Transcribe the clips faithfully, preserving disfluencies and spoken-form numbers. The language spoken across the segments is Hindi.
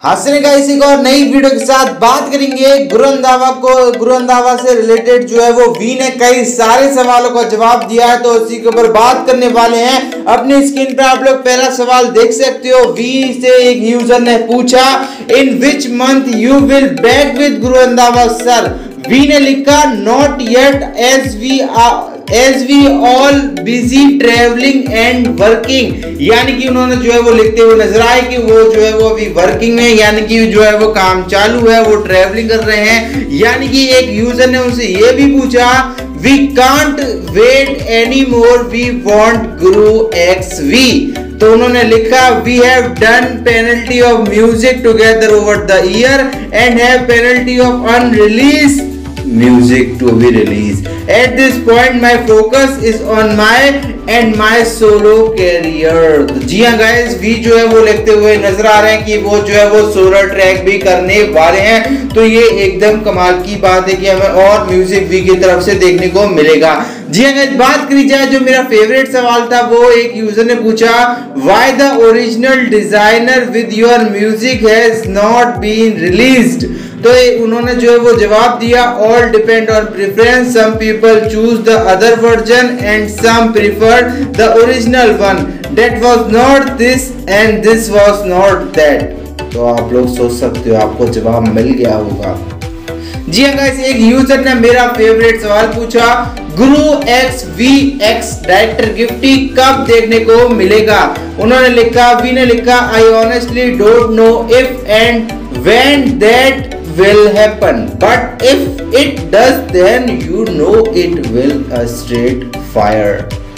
हासिल गाइस एक और नई वीडियो के साथ बात करेंगे गुरु रंधावा को गुरु रंधावा से रिलेटेड जो है वो वी ने कई सारे सवालों का जवाब दिया है, तो उसी के ऊपर बात करने वाले हैं। अपनी स्क्रीन पे आप लोग पहला सवाल देख सकते हो। वी से एक यूजर ने पूछा, in which month you will back with Guru Randhawa sir. Vee ने लिखा not yet as we are as we all busy travelling and working, यानी कि उन्होंने जो है वो लिखते हुए नजर आए कि वो जो है वो अभी वर्किंग में, यानी कि जो है वो काम चालू है, वो ट्रेवलिंग कर रहे हैं। यानी कि एक यूजर ने उनसे ये भी पूछा, we can't wait any more we want Guru x Vee. तो उन्होंने लिखा, we have done plenty of music together over the year and have plenty of unreleased music to be released. At this point my focus is on my and my solo career। तो जी हाँ गाइस, वी जो है वो लिखते हुए नजर आ रहे हैं कि वो जो है वो सोलो ट्रैक भी करने वाले हैं। तो ये एकदम कमाल की बात है कि हमें और म्यूजिक वी की तरफ से देखने को मिलेगा। जी हाँ गाइस, बात करी जाए जो मेरा फेवरेट सवाल था, वो एक यूजर ने पूछा, why the original designer with your music has not been released. तो उन्होंने जो है वो जवाब दिया, all depend on preference, some people choose the other version and some prefer the original one, that was not this and this was not that. तो आप लोग सोच सकते हो आपको जवाब मिल गया होगा। जी हाँ गाइस, एक यूजर ने मेरा फेवरेट सवाल पूछा, Guru x Vee x director Gifty कब देखने को मिलेगा। उन्होंने लिखा, वी ने लिखा, I honestly don't know if and when that will happen, but if it does then you know it will a straight fire।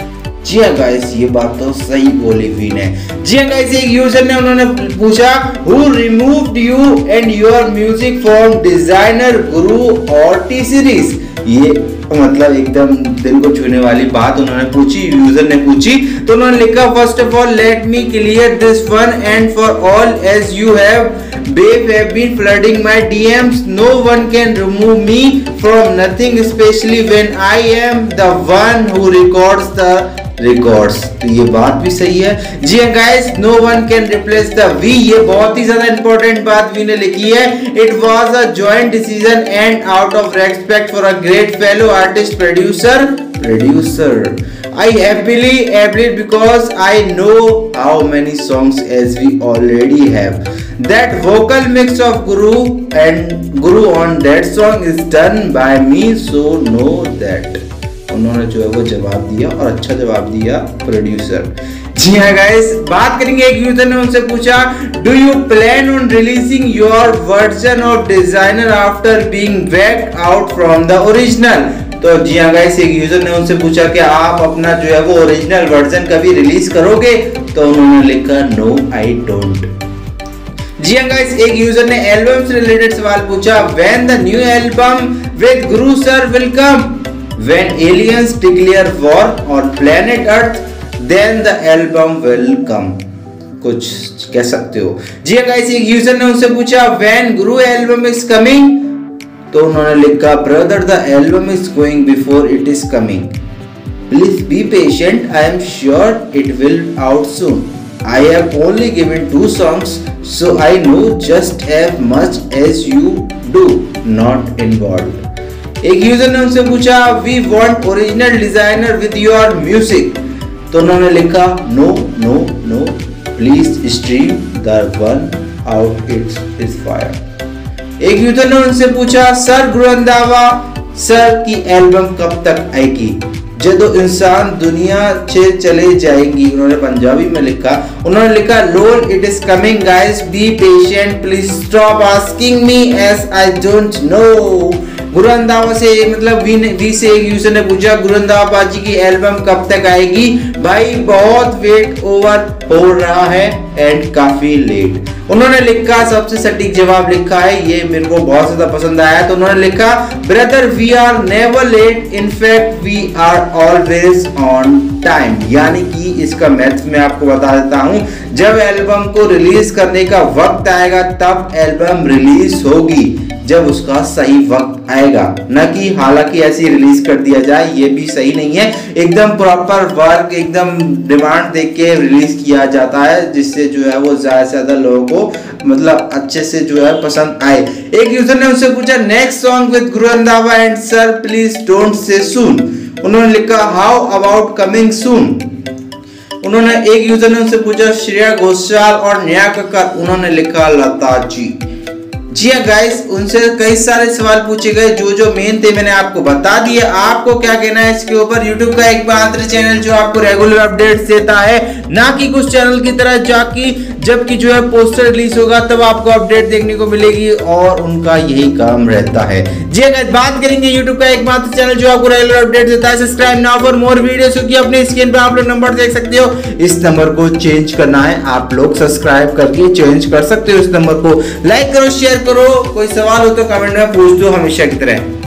जी हाँ गाइस, ये बात तो सही बोली वी ने। जी हाँ गाइस, एक यूजर ने उन्होंने पूछा, who removed you and your music from designer guru और टी सीरीज। ये मतलब एकदम दिल को छूने वाली बात उन्होंने पूछी, यूजर ने पूछी। तो उन्होंने लिखा, first of all let me clear this one and for all, as you have babe have been flooding my D Ms, no one can remove me from nothing, especially when I am the one who records the records। तो ये बात भी सही है। जी हाँ guys, no one can replace the we, ये बहुत ही ज्यादा इंपॉर्टेंट बात वी ने लिखी है। It was a joint decision and out of respect for a great fellow artist producer producer I happily applied because I know how many songs as we already have। That vocal mix of Guru and Guru on that song is done by me, so know that। उन्होंने जो है वो जवाब दिया और अच्छा जवाब दिया, प्रोड्यूसर। जी हाँ गाइस, बात करेंगे, एक यूजर ने उनसे पूछा, do you plan on releasing your version of designer after being backed out from the original. तो जी हाँ गाइस, एक यूजर ने उनसे पूछा कि आप अपना जो है वो ओरिजिनल वर्जन कभी रिलीज करोगे। तो उन्होंने लिखा, नो आई डोंट। जी हाँ गाइस, एक यूजर ने एल्बम से रिलेटेड सवाल पूछा, when the new album with Guru sir will come, when aliens declare war on planet earth then the album will come. कुछ कह सकते हो। जी हाँ गाइस, एक यूजर ने उनसे पूछा, when Guru album is coming. तो उन्होंने लिखा, brother the album is going before it is coming, please be patient, I am sure it will out soon. I have only given two songs, so I know just as much as you do, not involved। एक यूजर ने उनसे पूछा, we want original designer with your music। तो उन्होंने लिखा, no no no, please stream the one out, it is fire। एक यूजर ने उनसे पूछा, सर गुरु रंधावा सर की एल्बम कब तक आएगी, जदों इंसान दुनिया से चले जाएंगी। उन्होंने पंजाबी में लिखा, उन्होंने लिखा, lol it is coming guys, be patient, please stop asking me as I don't know. Guru Randhawa से मतलब वी ने वी से एक यूजर ने पूछा, गुरु रंधावा बाजी की एल्बम कब तक आएगी, भाई बहुत वेट ओवर हो रहा है एंड काफी लेट। उन्होंने लिखा, सबसे सटीक जवाब लिखा है, ये मेरे को बहुत ज्यादा पसंद आया। तो उन्होंने लिखा, brother we are never late, in fact we are always on time. यानी कि इसका मैथ मैं आपको बता देता हूं, जब एल्बम को रिलीज करने का वक्त आएगा तब एल्बम रिलीज होगी, जब उसका सही वक्त आएगा, न कि हालांकि ऐसी रिलीज कर दिया जाए, ये भी सही नहीं है। एकदम प्रॉपर वर्क, एकदम डिमांड देख के रिलीज किया जाता है, जिससे जो है वो ज्यादा से ज्यादा लोगों को मतलब अच्छे से जो है पसंद आए। एक यूजर ने उनसे पूछा next song with Guru Randhawa and sir please don't say soon. उन्होंने लिखा हाउ अबाउट कमिंग सून। उन्होंने एक यूजर ने उनसे पूछा श्रेया घोषाल और नेहा कक्कर। उन्होंने लिखा लता जी। जी हाँ गाइस, उनसे कई सारे सवाल पूछे गए, जो जो मेन थे मैंने आपको बता दिए। आपको क्या कहना है इसके ऊपर? यूट्यूब का एक मात्र चैनल जो आपको रेगुलर अपडेट्स देता है, ना कि कुछ चैनल की तरह जाकि जबकि जो है पोस्टर रिलीज होगा तब आपको अपडेट देखने को मिलेगी, और उनका यही काम रहता है। जी हाँ गाइस, बात करेंगे यूट्यूब का एक मात्र चैनल जो आपको रेगुलर अपडेट देता है। Subscribe now for more videos, क्योंकि अपनी स्क्रीन पर आप लोग नंबर देख सकते हो। इस नंबर को चेंज करना है, आप लोग सब्सक्राइब करके चेंज कर सकते हो। इस नंबर को लाइक करो, शेयर करो। कोई सवाल हो तो कमेंट में पूछ दो हमेशा की तरह।